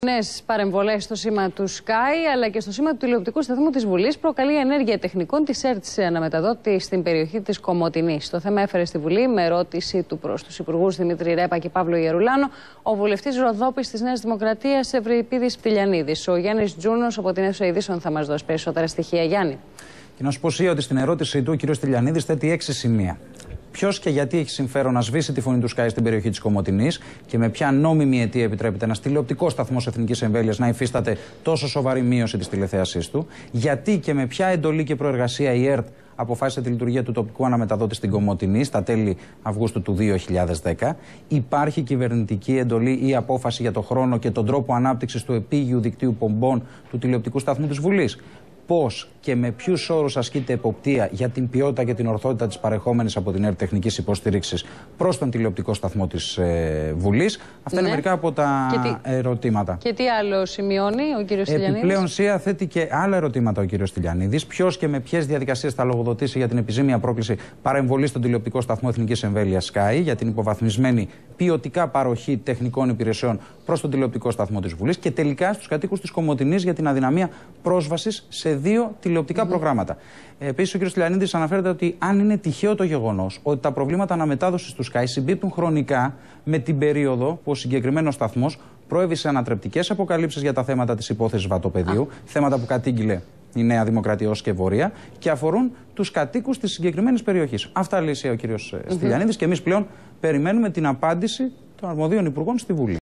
Νέες παρεμβολές στο σήμα του Sky αλλά και στο σήμα του τηλεοπτικού σταθμού της Βουλής προκαλεί ενέργεια τεχνικών της ΕΡΤ σε αναμεταδότη στην περιοχή της Κομοτηνής. Το θέμα έφερε στη Βουλή με ερώτηση του προς τους υπουργούς Δημήτρη Ρέπα και Παύλο Γερουλάνο ο βουλευτής Ροδόπης της Νέας Δημοκρατίας Ευρυπίδης Πτυλιανίδης. Ο Γιάννης Τζούνος από την αίθουσα ειδήσεων θα μας δώσει περισσότερα στοιχεία. Γιάννη. Και να σου πω ότι στην ερώτησή του ο κ. Πτυλιανίδης θέτει 6 σημεία. Ποιος και γιατί έχει συμφέρον να σβήσει τη φωνή του Sky στην περιοχή της Κομοτηνής και με ποια νόμιμη αιτία επιτρέπεται ένας τηλεοπτικός σταθμός εθνικής εμβέλειας να υφίσταται τόσο σοβαρή μείωση της τηλεθέασής του, γιατί και με ποια εντολή και προεργασία η ΕΡΤ αποφάσισε τη λειτουργία του τοπικού αναμεταδότη στην Κομοτηνή στα τέλη Αυγούστου του 2010, υπάρχει κυβερνητική εντολή ή απόφαση για το χρόνο και τον τρόπο ανάπτυξης του επίγειου δικτύου πομπών του τηλεοπτικού σταθμού της Βουλής. Πώς και με ποιους όρους ασκείται εποπτεία για την ποιότητα και την ορθότητα της παρεχόμενης από την ΕΡΤ τεχνικής υποστήριξης προς τον τηλεοπτικό σταθμό της Βουλής. Αυτά είναι μερικά από τα ερωτήματα. Και τι άλλο σημειώνει ο κύριος Πτυλιανίδης? Επιπλέον, ΣΥΑ θέτει και άλλα ερωτήματα ο κύριος Πτυλιανίδης. Ποιος και με ποιες διαδικασίες θα λογοδοτήσει για την επιζήμια πρόκληση παρεμβολή στον τηλεοπτικό σταθμό εθνικής εμβέλειας Sky για την υποβαθμισμένη ποιοτικά παροχή τεχνικών υπηρεσιών προς τον τηλεοπτικό σταθμό της Βουλής και τελικά στους κατοίκους της Κομοτηνής για την αδυναμία πρόσβασης σε 2 τηλεοπτικά προγράμματα. Επίσης, ο κ. Πτυλιανίδης αναφέρεται ότι αν είναι τυχαίο το γεγονός ότι τα προβλήματα αναμετάδοσης του Sky συμπίπτουν χρονικά με την περίοδο που ο συγκεκριμένος σταθμός προέβησε ανατρεπτικές αποκαλύψεις για τα θέματα της υπόθεσης βατοπεδίου, θέματα που κατήγγειλε η Νέα Δημοκρατία ως και Βορεία και αφορούν τους κατοίκους της συγκεκριμένης περιοχής. Αυτά λέει ο κ. Πτυλιανίδης και εμείς πλέον περιμένουμε την απάντηση των αρμοδίων υπουργών στη Βουλή.